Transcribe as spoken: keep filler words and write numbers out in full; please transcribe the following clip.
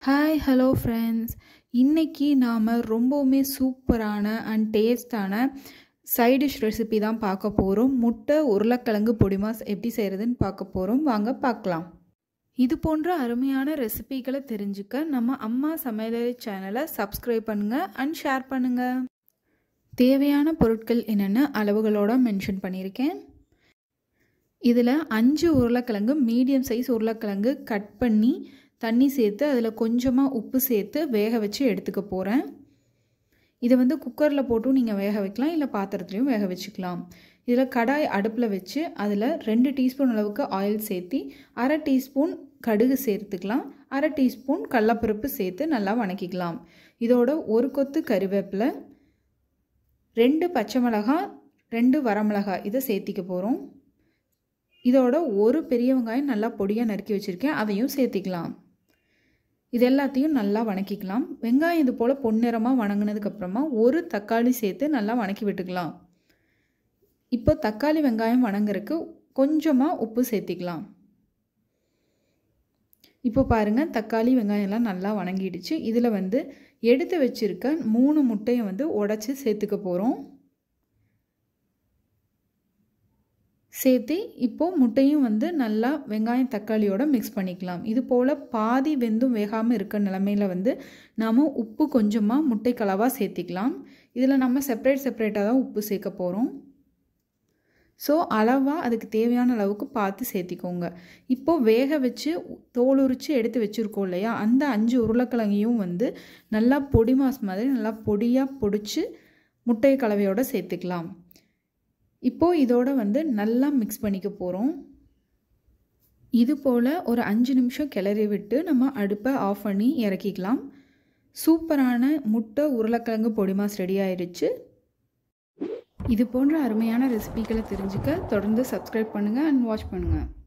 Hi hello friends, இன்றைக்கி நாம் ரொம்பவுமே சூப்பரான அண்ட் டேஸ்டான சைட் டிஷ் ரெசிபி தான் பார்க்க போகிறோம். முட்டை உருளைக்கிழங்கு பொடிமாஸ் எப்படி செய்கிறதுன்னு பார்க்க போகிறோம். வாங்க பார்க்கலாம். இது போன்ற அருமையான ரெசிபிகளை தெரிஞ்சுக்க நம்ம அம்மா சமையலறை சேனலை சப்ஸ்கிரைப் பண்ணுங்கள் அண்ட் ஷேர் பண்ணுங்கள். தேவையான பொருட்கள் என்னென்னு அளவுகளோடு மென்ஷன் பண்ணியிருக்கேன். இதில் அஞ்சு உருளைக்கிழங்கு, மீடியம் சைஸ் உருளைக்கிழங்கு கட் பண்ணி தண்ணி சேர்த்து அதில் கொஞ்சமாக உப்பு சேர்த்து வேக வச்சு எடுத்துக்க போகிறேன். இதை வந்து குக்கரில் போட்டும் நீங்கள் வேக வைக்கலாம், இல்லை பாத்திரத்துலையும் வேக வச்சுக்கலாம். இதில் கடாய் அடுப்பில் வச்சு அதில் ரெண்டு டீஸ்பூன் அளவுக்கு ஆயில் சேர்த்தி அரை டீஸ்பூன் கடுகு சேர்த்துக்கலாம். அரை டீஸ்பூன் கடலப்பருப்பு சேர்த்து நல்லா வணக்கிக்கலாம். இதோட ஒரு கொத்து கறிவேப்பிலை, ரெண்டு பச்சை மிளகாய், ரெண்டு வரமிளகாய் இதை சேர்த்திக்க போகிறோம். இதோட ஒரு பெரிய வெங்காயம் நல்லா பொடியாக நறுக்கி வச்சுருக்கேன், அதையும் சேர்த்திக்கலாம். இது எல்லாத்தையும் நல்லா வணக்கிக்கலாம். வெங்காயம் இது போல் பொன்னிறமாக வணங்கினதுக்கப்புறமா ஒரு தக்காளி சேர்த்து நல்லா வணக்கி விட்டுக்கலாம். இப்போ தக்காளி வெங்காயம் வணங்குறதுக்கு கொஞ்சமாக உப்பு சேர்த்திக்கலாம். இப்போ பாருங்கள், தக்காளி வெங்காயம்லாம் நல்லா வணங்கிடுச்சு. இதில் வந்து எடுத்து வச்சுருக்க மூணு முட்டையை வந்து உடச்சி சேர்த்துக்க போகிறோம். சேர்த்து இப்போது முட்டையும் வந்து நல்லா வெங்காயம் தக்காளியோடு மிக்ஸ் பண்ணிக்கலாம். இது போல் பாதி வெந்தும் வேகாமல் இருக்க நிலமையில் வந்து நாம் உப்பு கொஞ்சமாக முட்டை கலவாக சேர்த்திக்கலாம். இதில் நம்ம செப்பரேட் செப்பரேட்டாக தான் உப்பு சேர்க்க போகிறோம். ஸோ அளவாக அதுக்கு தேவையான அளவுக்கு பார்த்து சேர்த்திக்கோங்க. இப்போது வேக வச்சு தோல் உரித்து எடுத்து வச்சுருக்கோம் இல்லையா, அந்த அஞ்சு உருளைக்கிழங்கையும் வந்து நல்லா பொடி மாஸ் மாதிரி நல்லா பொடியாக பொடிச்சு முட்டை கலவையோடு சேர்த்துக்கலாம். இப்போது இதோடு வந்து நல்லா மிக்ஸ் பண்ணிக்க போகிறோம். இது போல் ஒரு அஞ்சு நிமிஷம் கிளறி விட்டு நம்ம அடுப்பை ஆஃப் பண்ணி இறக்கிக்கலாம். சூப்பரான முட்டை உருளைக்கிழங்கு பொடிமாஸ் ரெடி ஆயிடுச்சு. இது போன்ற அருமையான ரெசிபிகளை தெரிஞ்சுக்க தொடர்ந்து சப்ஸ்கிரைப் பண்ணுங்கள் அண்ட் வாட்ச் பண்ணுங்கள்.